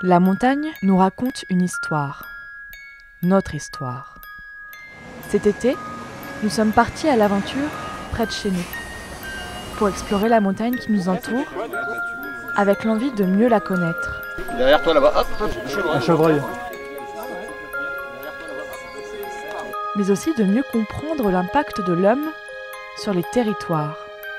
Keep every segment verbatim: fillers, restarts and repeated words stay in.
La montagne nous raconte une histoire, notre histoire. Cet été, nous sommes partis à l'aventure près de chez nous, pour explorer la montagne qui nous entoure, avec l'envie de mieux la connaître. Derrière toi là-bas, hop, hop, un chevreuil. Mais aussi de mieux comprendre l'impact de l'homme sur les territoires.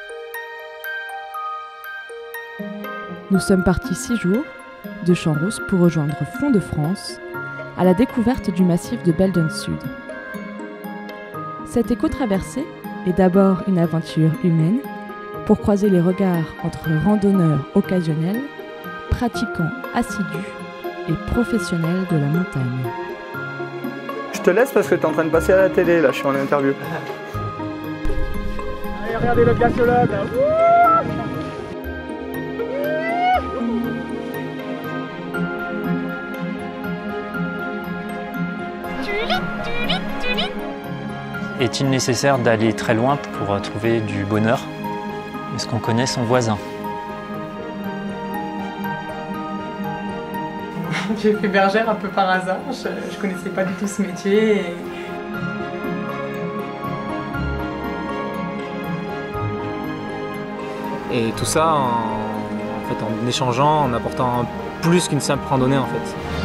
Nous sommes partis six jours de Champs-Rousses pour rejoindre Font-de-France à la découverte du massif de Belden Sud. Cette éco-traversée est d'abord une aventure humaine pour croiser les regards entre randonneurs occasionnels, pratiquants assidus et professionnels de la montagne. Je te laisse parce que tu es en train de passer à la télé, là, je suis en interview. Allez, regardez le glaciologue là. Est-il nécessaire d'aller très loin pour trouver du bonheur? Est-ce qu'on connaît son voisin? J'ai fait bergère un peu par hasard, je ne connaissais pas du tout ce métier. Et... Et tout ça en, en, fait, en échangeant, en apportant plus qu'une simple randonnée en fait.